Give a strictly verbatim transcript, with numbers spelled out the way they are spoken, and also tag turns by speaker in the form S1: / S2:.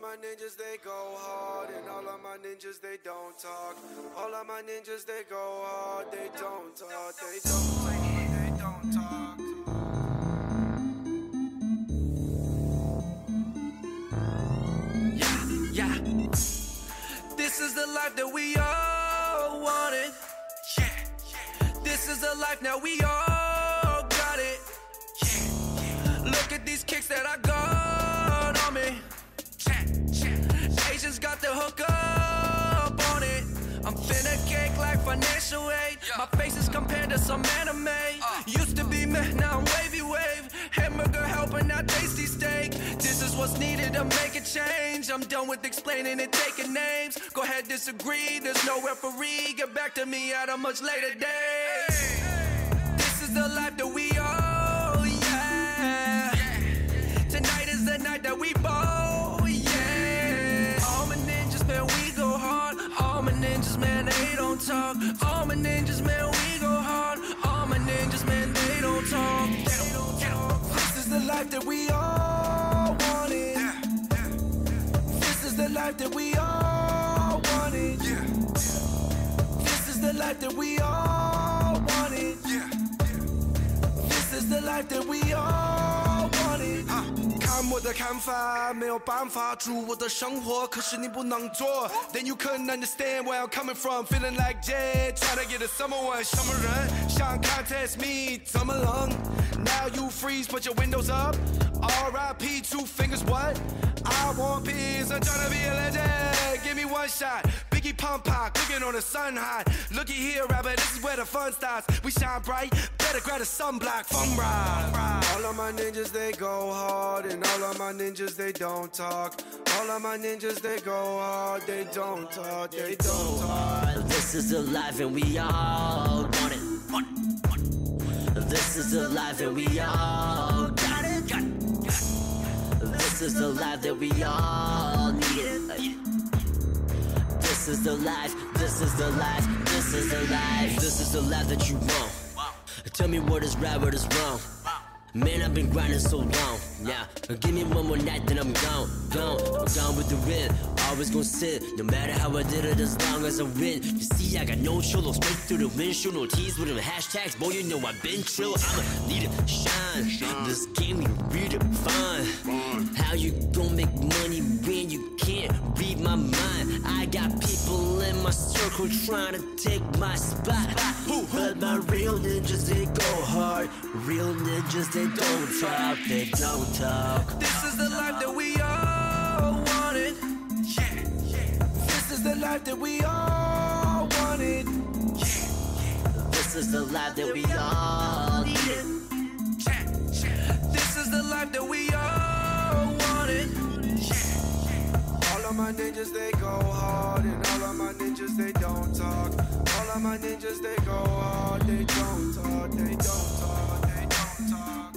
S1: my ninjas, they go hard, and all of my ninjas, they don't talk. All of my ninjas, they go hard, they don't talk, they don't talk, they don't talk. Yeah, yeah. This is the life that we all wanted. Yeah, yeah. This is the life now we all got it. Yeah, yeah. Look at these kicks that I got on me. Asians got the hook up on it. I'm finna cake like financial aid. My face is compared to some anime. Used to be me, now I'm wavy wave. Hamburger helping out tasty steak. This is what's needed to make a change. I'm done with explaining and taking names. Go ahead, disagree, there's no referee. Get back to me at a much later date. This is the life that we all, yeah. Tonight is the night that we ball, yeah. All my ninjas, man, we go hard. All my ninjas, man, they don't talk. All my ninjas, man, we go hard. All my ninjas, man, they don't talk. They don't talk. This is the life that we all wanted. This is the life that we all wanted. This is the life that we all wanted. This is the life that we all wanted. 看我的看法，没有办法住我的生活，可是你不能做。Then you couldn't understand where I'm coming from. Feeling like Jay, trying to get a summer one. 什么人想 contest me 怎么冷 Now you freeze, put your windows up. R I P, two fingers, what? I want peace, I'm trying to be a legend. Give me one shot. Biggie pump pop, cooking on the sun hot. Looky here, rapper, this is where the fun starts. We shine bright, better grab a sunblock. Fun ride. All of my ninjas, they go hard, and all of my ninjas, they don't talk. All of my ninjas, they go hard, they don't talk, they don't talk.
S2: This is the life and we all want it. This is the life and we all got it. This is the life that we all need it. This is the life, this is the life, this is the life. This is the life that you want. Tell me what is right, what is wrong. Man, I've been grinding so long. Now, give me one more night, then I'm gone, gone. I'm gone with the wind, always gon' sit. No matter how I did it, as long as I win. You see, I got no cholo, straight through the windshield. No tease with them hashtags, boy, you know I've been trill. I'ma need to shine. This game, you redefine. How you gon' make money when you can't read my mind? I got people in my circle trying to take my spot. But my real ninjas, they go hard. Real ninjas, they don't talk, they don't talk.
S1: This is the life that we all wanted. Yeah, yeah. This is the life that we all wanted. Yeah, yeah.
S2: This is the life that we all needed.
S1: Yeah, yeah. This is the life that we all wanted. Yeah, yeah. All of my ninjas, they go hard, and all of my ninjas, they don't talk. All of my ninjas, they go hard, they don't talk, they don't talk, they don't talk.